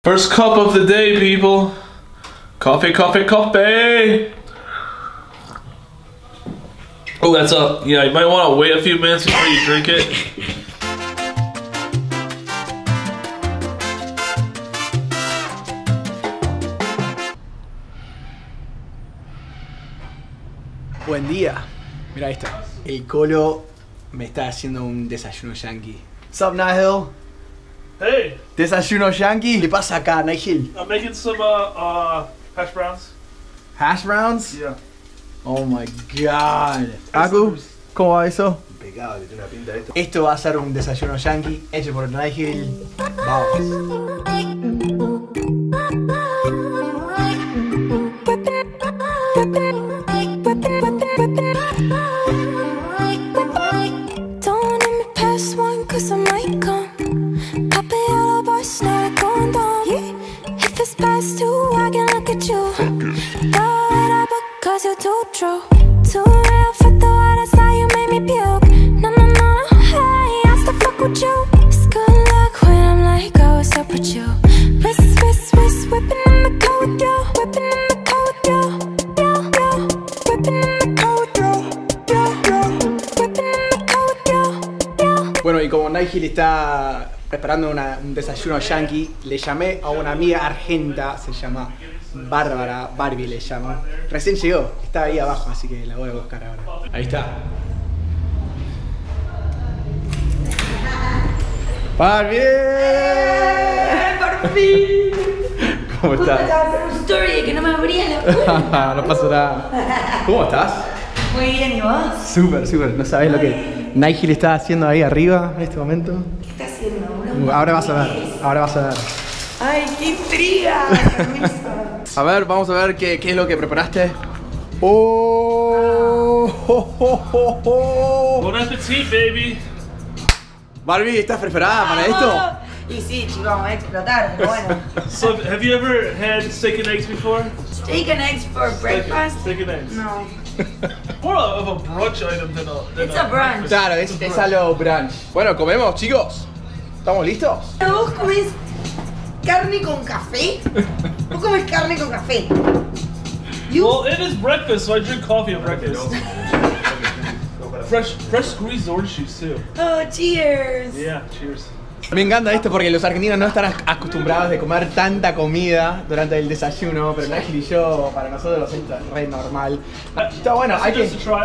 First cup of the day, people. Coffee, coffee, coffee. Oh, that's up. Yeah, you might want to wait a few minutes before you drink it. Buen día. Mira esto. El Colo me está haciendo un desayuno yankee. What's up, Nigel? Hey. Desayuno yankee. ¿Qué le pasa acá, Nigel? I'm making some hash browns. Hash browns? Yeah. Oh my god. Aku, ¿cómo va eso? Impecable, tiene una pinta de esto. Esto va a ser un desayuno yankee hecho por Nigel. Vamos. Bueno, y como Nigel está preparando un desayuno yankee, le llamé a una amiga argenta, se llama Bárbara, Barbie le llamo. Recién llegó, está ahí abajo, así que la voy a buscar ahora. Ahí está. ¡Barbie! ¡Por fin! ¿Cómo estás? Justo estaba haciendo un story de que no me abría la puerta. No pasa nada. ¿Cómo estás? Muy bien, ¿y vos? Súper, súper. No sabés lo que Nigel está haciendo ahí arriba en este momento. ¿Qué está haciendo, bro? Ahora vas a ver, ahora vas a ver. ¡Ay, qué intriga! Permiso. A ver, vamos a ver qué es lo que preparaste. ¡Oh! Bon appetit, baby. Barbie, ¿estás preparada para esto? Y sí, chicos, vamos a explotar, pero bueno. So, have you ever had steak and eggs before? Steak and eggs for breakfast? Steak and eggs. No. More of a brunch item than a. It's a brunch. Claro, es algo brunch. Bueno, comemos, chicos. ¿Estamos listos? ¿Vos comés carne con café? ¿Vos comés carne con café? Well, it is breakfast, so I drink coffee at breakfast. Fresh squeezed orange juice too. Oh, cheers. Yeah, cheers. Me encanta esto porque los argentinos no están acostumbrados de comer tanta comida durante el desayuno, pero Nigel y yo, para nosotros es re normal. Está bueno, hay que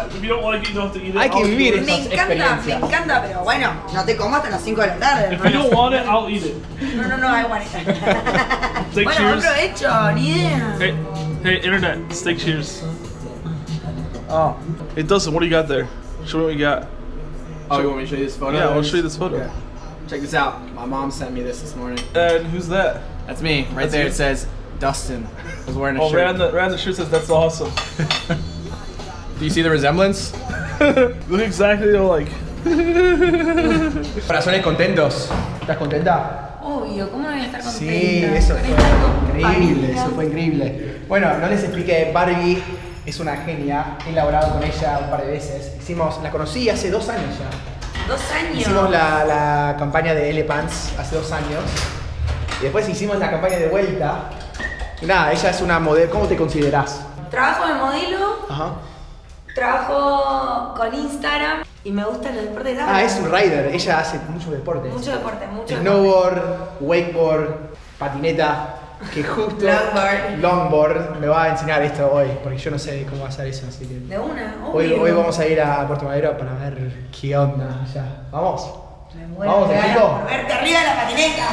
vivir esas experiencias. Me encanta, pero bueno, no te como hasta las 5 de la tarde. If you don't want it, I'll eat it. No, I want it. Steak Bueno, cheers. buen provecho, ni idea. Hey, internet, steak cheers. Oh, hey Dustin, what do you got there? Show me what you got. Oh, you want me to show you this photo? Yeah, I'll show you this photo. Yeah. Check this out. My mom sent me this morning. And who's that? That's me. Right That's there you? it says Dustin. I was wearing a Oh, shirt. right on the shirt says that's awesome. Do you see the resemblance? Look exactly like. Corazones contentos. ¿Estás contenta? Obvio, ¿cómo no voy a estar contenta? Sí, eso Con fue esta increíble, familia. eso fue increíble. Bueno, no les expliqué, Barbie es una genia, he laborado con ella un par de veces. La conocí hace 2 años ya. 2 años. Hicimos la campaña de Elephants hace 2 años. Y después hicimos la campaña de vuelta. Y nada, ella es una modelo. ¿Cómo te considerás? Trabajo de modelo, Ajá. trabajo con Instagram y me gustan los deportes grandes. Ah, es un rider. Ella hace muchos deportes. Mucho deporte, mucho deporte. Snowboard, wakeboard, patineta. Que justo longboard me va a enseñar esto hoy, porque yo no sé cómo hacer eso, así que De una, hoy obvio. vamos a ir a Puerto Madero para ver qué onda allá. Vamos. Me muero Vamos, de ganas equipo. por verte arriba de la patineta.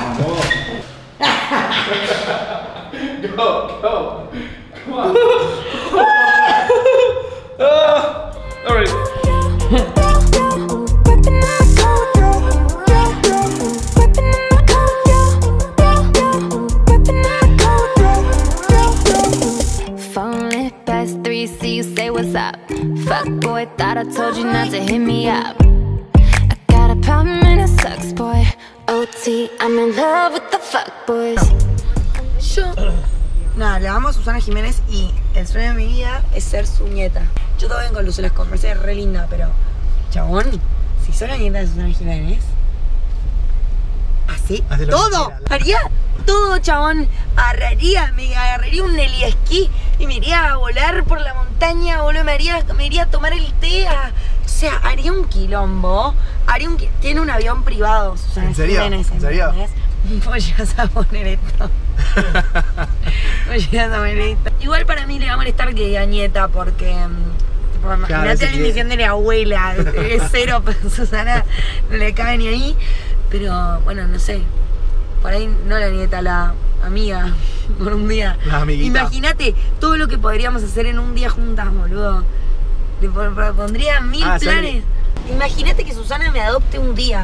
Go, go. Come on. All right. Fuck boy, thought I told you not to hit me up. I got a problem and it sucks, boy. OT, I'm in love with the fuck boys. Nada, le amo a Susana Jiménez y el sueño de mi vida es ser su nieta. Yo todo bien con Lucy, las conversé re linda, pero chabón, si soy la nieta de Susana Jiménez, así Sí, Hace lo que todo. quiera. Haría todo, chabón. Me agarraría un heliesquí y me iría a volar por la montaña, boludo. Me iría a tomar el té. O sea, haría un quilombo. Tiene un avión privado, Susana ¿En serio? Jiménez, ¿En serio? ¿entendés? Vos llegas a poner esto. Vos llegas a poner esto. Igual para mí le va a molestar que diga nieta porque... Imagínate ese la que- emisión de la abuela, es cero, pero Susana no le cabe ni ahí. Pero bueno, no sé, por ahí no la nieta, la amiga, por un día. La amiguita. Imagínate todo lo que podríamos hacer en un día juntas, boludo. Le pondría 1000 Ah, planes. Imagínate que Susana me adopte un día.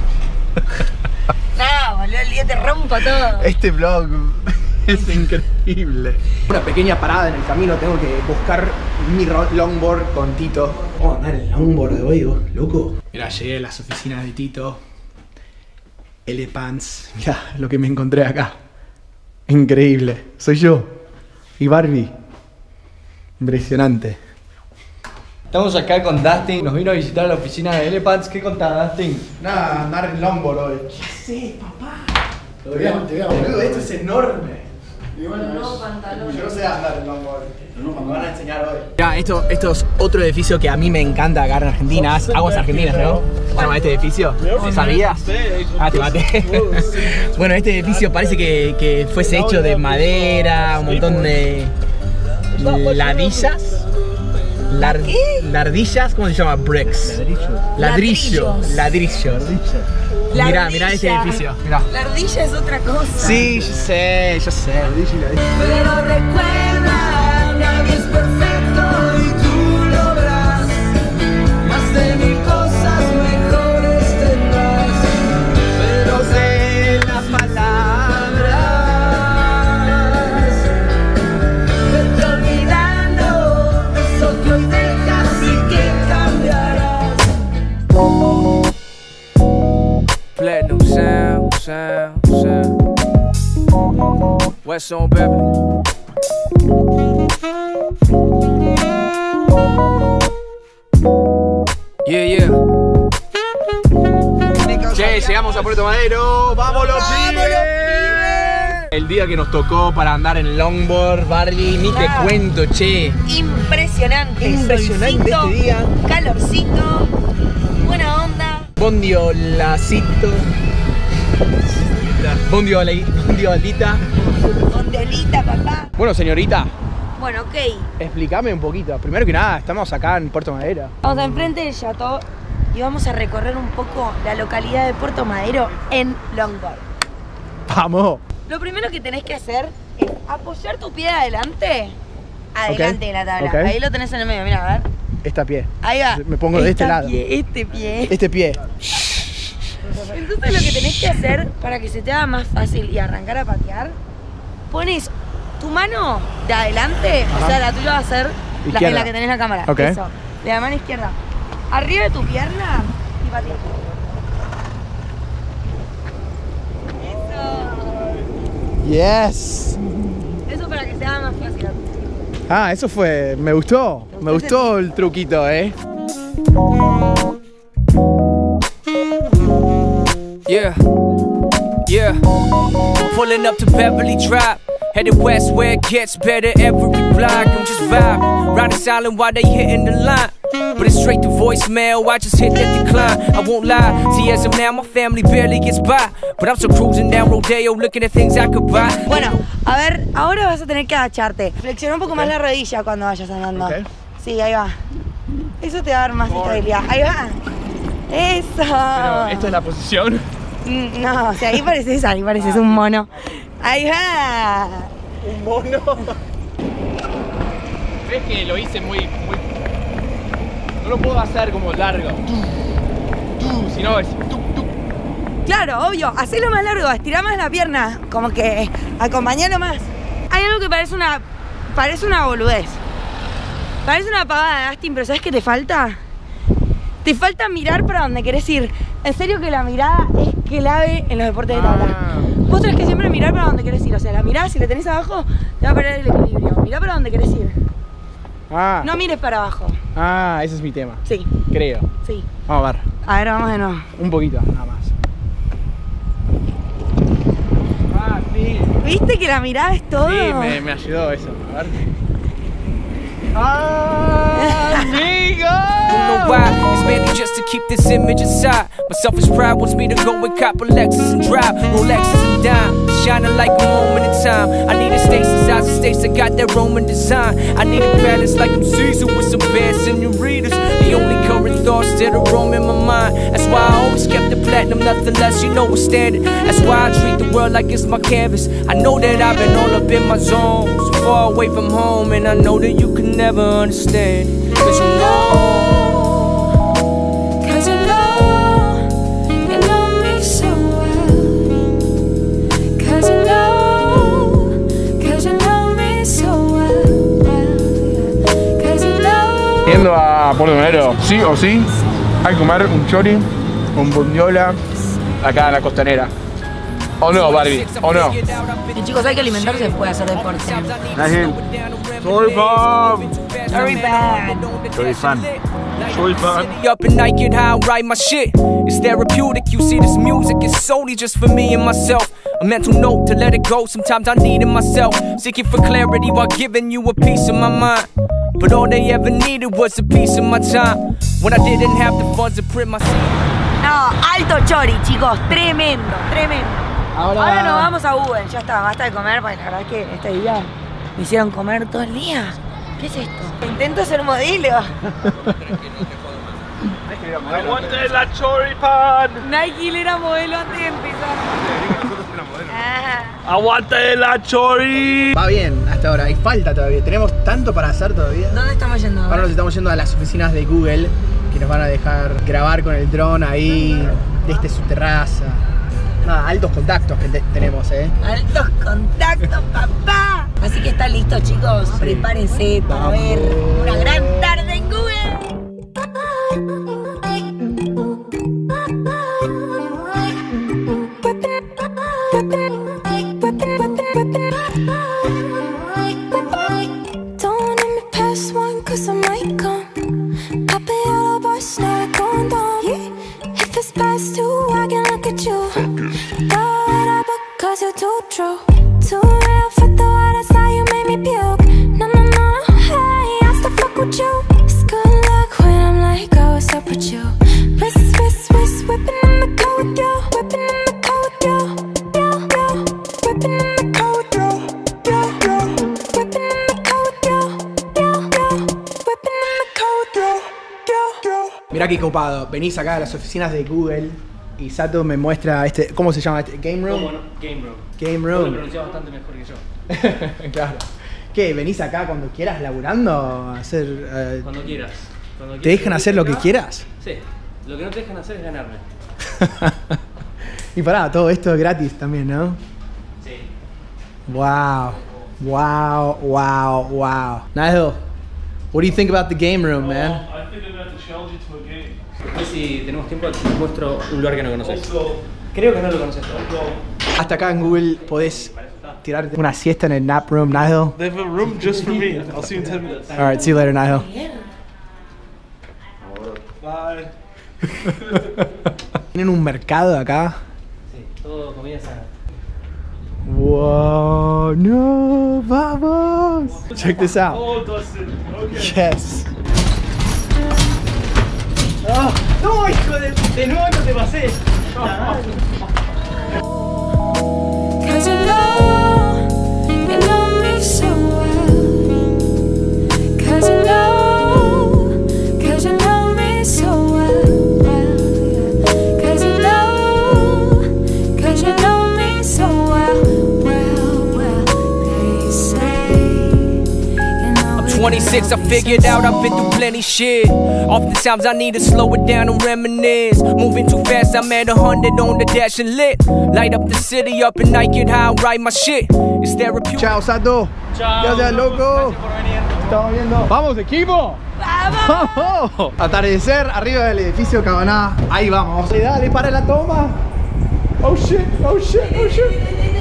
No, boludo, el día te rompo todo. Este vlog es increíble. Una pequeña parada en el camino, tengo que buscar mi longboard con Tito. Vamos a andar en longboard de hoy, loco. Mirá, llegué a las oficinas de Tito. L-Pants. Mirá lo que me encontré acá. Increíble. Soy yo. Y Barbie. Impresionante. Estamos acá con Dustin. Nos vino a visitar a la oficina de L-Pants. ¿Qué contás, Dustin? Nada, andar en longboard hoy. ¿Qué haces, papá? Te voy a boludo, esto es enorme. Yo no sé andar en longboard. Me van a enseñar hoy. Ya, esto es otro edificio que a mí me encanta acá en Argentina. Aguas Argentinas, ¿no? ¿Se llama este edificio? ¿Sabías? Ah, te maté. Bueno, este edificio parece que fuese hecho de madera, un montón de ladillas. ¿Lardillas? ¿Cómo se llama? Bricks. Ladrillos. Mirá este edificio. Mirá. La ardilla es otra cosa. Sí, yo sé. Pero recuerda, nadie es perfecto y tú lo verás. Más de 1000 cosas mejores tendrás. Pero sé las palabras. Vete olvidando eso que hoy dejas y que cambiarás. Platinum sound. West on Beverly. Yeah. Che, llegamos a Puerto Madero. ¡Vamos los pibes! El día que nos tocó para andar en longboard, Barbie, ni te cuento, che. Impresionante. Impresionante Solcito, este día. calorcito, buena onda. Bondiolacito. Bondiolita. Bondiolita, papá. Bueno, señorita, Bueno, ok. explícame un poquito. Primero que nada, estamos acá en Puerto Madero. Vamos enfrente del Chateau y vamos a recorrer un poco la localidad de Puerto Madero en longboard. ¡Vamos! Lo primero que tenés que hacer es apoyar tu pie adelante de la tabla. Ok. Ahí lo tenés en el medio, mira, a ver. Esta pie. Ahí va. Me pongo de este lado. Este pie. Este pie. Entonces lo que tenés que hacer para que se te haga más fácil y arrancar a patear, pones tu mano de adelante, o sea, la tuya va a ser la Izquierda. en la que tenés la cámara. Ok. Eso. De la mano izquierda. Arriba de tu pierna y patea. Yes. Eso para que se haga más fácil. Ah, eso fue. Me gustó. Me gustó el truquito, Yeah. Pulling up to Beverly Drive. Headed west where it gets better every block. I'm just vibe. Riding silent while they hitting the line. But it's straight to voicemail, I just hit that decline. I won't lie, see as of now my family barely gets by. But I'm still cruising down Rodeo looking at things I could buy. Bueno, a ver, ahora vas a tener que agacharte. Flexiona un poco más la rodilla cuando vayas andando. Ok. Sí, ahí va. Eso te va a dar más estabilidad. Ahí va. Eso. Pero esta es la posición. No, o sea, ahí pareces un mono. Ahí va. Un mono. ¿Ves que lo hice muy... No lo puedo hacer como largo. Sino es... Claro, obvio, hacelo más largo, estirá más la pierna, como que acompañalo más. Hay algo que parece una boludez. Parece una pavada, Dustin, pero ¿sabes qué te falta? Te falta mirar para donde querés ir. En serio que la mirada es clave en los deportes de tabla. Vos tenés que siempre mirar para donde querés ir. O sea, la mirada, si la tenés abajo, te va a perder el equilibrio. Mirá para donde querés ir. No mires para abajo. Ese es mi tema. Sí, Creo. sí. Vamos a ver. A ver, vamos de nuevo. Un poquito, nada más. ¿Viste que la mirada es todo? Sí, me ayudó eso. A ver. ¡Amigo! Don't know why, it's mainly just to keep this image inside. My selfish pride wants me to go and cop a Lexus and drive Rolexes and dime, shining like a moment in time. I need a Stasis, eyes of states that got that Roman design. I need a palace like I'm Caesar with some bad senoritas. The only current thoughts that are roaming my mind. That's why I always kept the platinum, nothing less, you know what's standard. That's why I treat the world like it's my canvas. I know that I've been all up in my zone, so far away from home, and I know that you can never understand. Cause you know me so well. Cause you know me so well. Cause you know. Yendo a Puerto Madero, sí o sí, hay que comer un chori con bondiola acá en la costanera. ¿O no, Barbie? ¿O no? Y chicos, hay que alimentarse después de hacer deporte. Very bad. Very fun. Very fun. Up and naked, how I write my shit. It's therapeutic. You see, this music is solely just for me and myself. A mental note to let it go. Sometimes I need it myself. Seeking for clarity while giving you a piece of my mind. But all they ever needed was a piece of my time. When I didn't have the funds to print my CD. No, alto chori, chicos. Tremendo, tremendo. Ahora nos vamos a Google. Ya está, basta de comer, porque la verdad es que este día me hicieron comer todo el día. ¿Qué es esto? Intento ser modelo. Aguante la choripan. Nike era modelo antes de empezar. Aguante la chori. Va bien hasta ahora, hay falta todavía. Tenemos tanto para hacer todavía. ¿Dónde estamos yendo Ahora nos estamos yendo a las oficinas de Google, que nos van a dejar grabar con el dron ahí desde su terraza. Nada, altos contactos que tenemos, Altos contactos, papá. Así que están listos, chicos. Sí. Prepárense para ver una gran tarde en Google. Mirá qué copado, venís acá a las oficinas de Google y Sato me muestra este, ¿cómo se llama este? ¿Game Room? ¿Cómo no? Game Room. Game Room. Lo pronunciás bastante mejor que yo. Claro. ¿Qué? ¿Venís acá cuando quieras laburando a hacer...? Cuando quieras. ¿Te dejan hacer lo que quieras? Sí. Lo que no te dejan hacer es ganarme. Y pará, todo esto es gratis también, ¿no? Sí. Wow. Wow, wow, wow. Nigel, what do you think about the game room, man? I think I'm going to challenge you to a game. Después, si tenemos tiempo, te muestro un lugar que no conoces. Creo que no lo conoces. Hasta acá en Google podés tirarte una siesta en el nap room, Nigel. They have a room just for me. I'll see you in 10 minutes. Alright, see you later, Nigel. Bye. ¿Tienen un mercado acá? Sí, todo comida sana. Wow, no, vamos. Check this out. Oh, Dustin. Okay. Yes. Oh, no, hijo de nuevo no te pasé. Cause you know me so well. Cause you know me so well. Cause you know me so well. They say, you know, I'm 26, I figured out I've been through plenty shit. Oftentimes I need to slow it down and reminisce. Moving too fast, I'm at 100 on the dash and lit. Light up the city up and naked, how I write my shit. It's therapeutic. Chao, Sato. Chao. Gracias, loco. Gracias por venir. Estamos viendo. ¡Vamos, equipo! ¡Vamos! Atardecer arriba del edificio Cabaná. Ahí vamos. Dale, para la toma. Oh shit, oh shit, oh shit.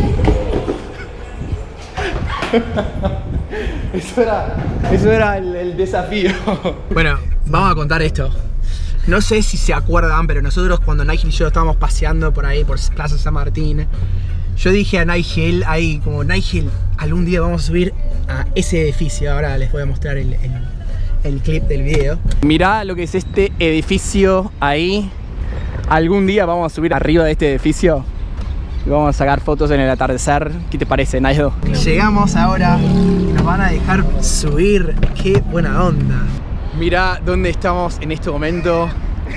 Eso era el desafío. Bueno, vamos a contar esto. No sé si se acuerdan, pero nosotros cuando Nigel y yo estábamos paseando por ahí, por Plaza San Martín, Yo dije a Nigel, ahí como Nigel, algún día vamos a subir a ese edificio. Ahora les voy a mostrar el clip del video. Mirá lo que es este edificio ahí. Algún día vamos a subir arriba de este edificio y vamos a sacar fotos en el atardecer. ¿Qué te parece, Naido? Llegamos ahora y nos van a dejar subir. Qué buena onda. Mirá dónde estamos en este momento.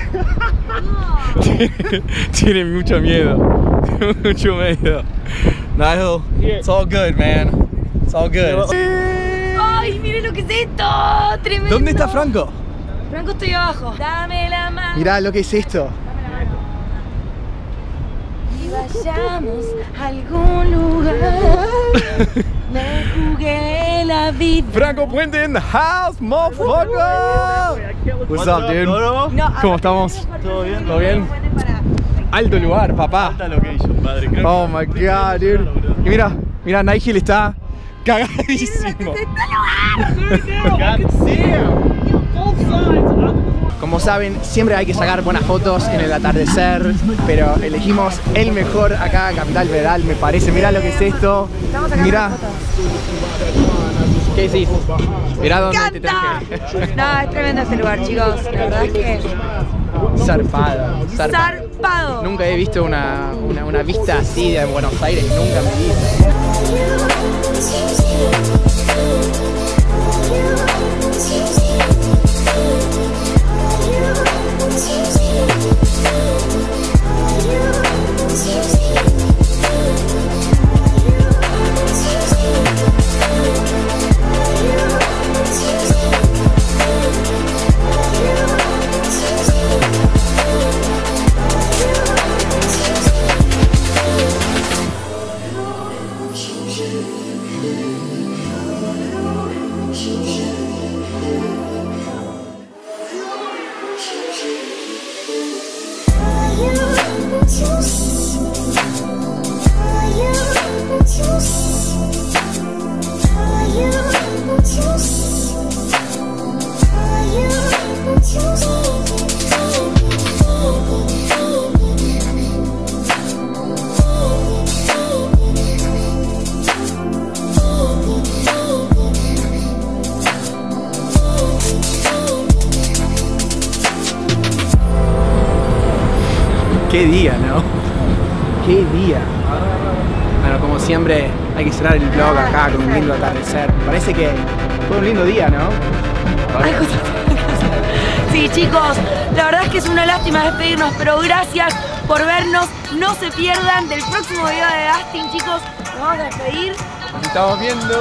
Tienen mucho miedo. Mucho miedo. Nigel, it's all good, man. It's all good. ¡Ay, miren lo que es esto! ¡Tremendo! ¿Dónde está Franco? Franco, estoy abajo. Dame la mano. Mirá lo que es esto. Y vayamos a algún lugar. Me jugué la vida. Franco Puente in the house, motherfucker. What's up, dude? No, ¿Cómo estamos? ¿Todo bien? ¿Todo bien? Alto lugar, papá. Alta location, padre. Creo Oh my god, dude. Y mira, Nigel está cagadísimo. Como saben, siempre hay que sacar buenas fotos en el atardecer, pero elegimos el mejor acá en Capital Federal, me parece. Mirá lo que es esto. Mirá. ¿Qué decís? Mirá dónde te traje. No, es tremendo este lugar, chicos. La verdad es que... Zarpado. ¡Zarpado! Nunca he visto una vista así de Buenos Aires, nunca me vi. Qué día, ¿no? Qué día. Bueno, como siempre, hay que cerrar el vlog acá con un lindo atardecer. Me parece que fue un lindo día, ¿no? Sí, chicos, la verdad es que es una lástima despedirnos, pero gracias por vernos. No se pierdan del próximo video de Dustin, chicos. Nos vamos a despedir. Nos estamos viendo.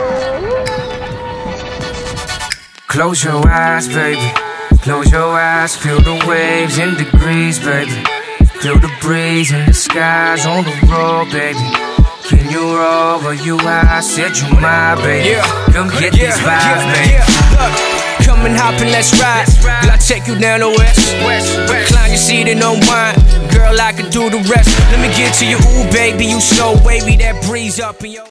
Close your eyes, baby. Close your eyes, feel the waves in degrees, baby. Feel the breeze in the skies on the road, baby. Can you roll where you are? Said you my baby. Come get these vibes, baby. Come and hop and let's ride. Girl, I'll take you down the west. Recline your seat and unwind. Girl, I can do the rest. Let me get to you, ooh, baby. You so wavy, that breeze up in your...